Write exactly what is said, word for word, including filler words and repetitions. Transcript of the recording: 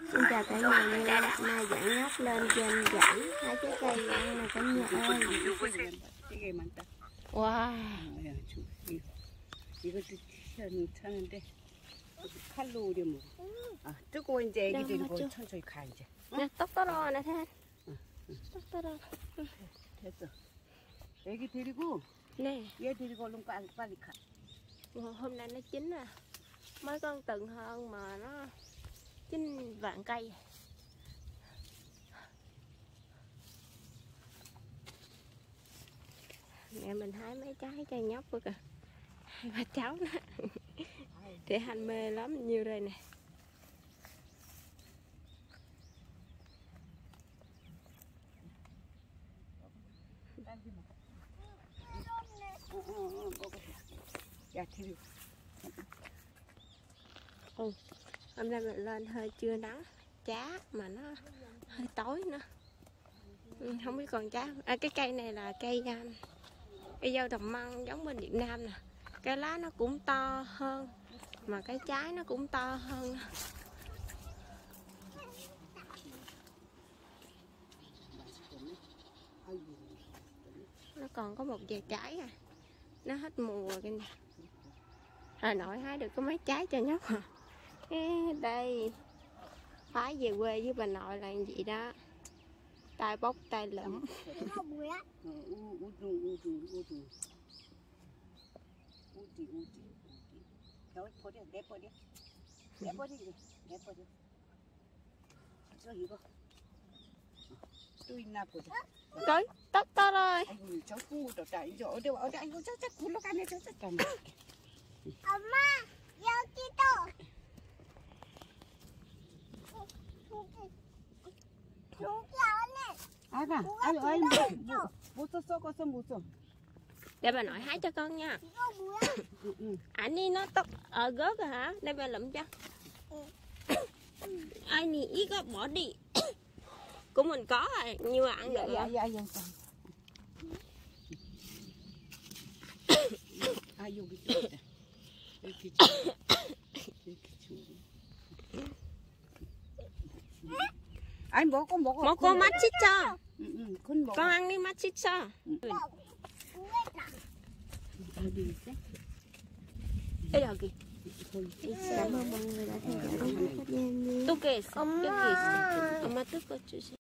Xin chào cả nhà nha, nay dẫn nhóc lên trên dãy hái trái cây ăn nè cả nhà ơi. Wow. 이것도 괜찮은데 칼로 우려 먹어. 아 뜨거워 이제 애기 데리고 천천히 가 이제. Nè tóc 떨어 nè Thanh. Tóc 떨어. 됐어. 애기 데리고. Nè. 얘 데리고 얼른 빨리 빨리 가. Hôm nay nó chín à. Mấy con từng hơn mà nó chín vạn cây. Mẹ mình hái mấy trái cho nhóc rồi kìa. Hai ba cháu đó. Để hành mê lắm nhiêu đây nè. 야 데리고. Ừ. Hôm nay mình lên hơi trưa nắng chá mà nó hơi tối nữa. Ừ, không biết còn chá. À, cái cây này là cây um, cây dâu tầm măng giống bên Việt Nam nè. Cái lá nó cũng to hơn mà cái trái nó cũng to hơn. Nó còn có một vài trái à. Nó hết mùa rồi kìa nè. Hà Nội hái được có mấy trái cho nhóc à. Ê, đây phái về quê với bà nội là gì đó, tay bốc tay lụm. Rồi tóc to rồi. 엄마 여기도 여기 안에 아가 아니 아니 못 써 썩어서 못 써. Để bà nội hái cho con nha. 이거 뭐야? Ảnh đi nó tóc ở gớt rồi hả? Để bà lụm cho. Ai nì ý có bỏ đi. Của mình có rồi, như ăn được rồi. Dạ dạ dạ. 아 여기 있다. 이렇게 이렇게 아니 먹어 먹어. Một con mắt chít cho. 응, 응, 그건 먹어. Con ăn đi mắt chít cho. 어디 있어? Đây là kì. Cảm ơn mọi người đã theo dõi video. Tôi kể. 엄마. 엄마 뜯어 주세요.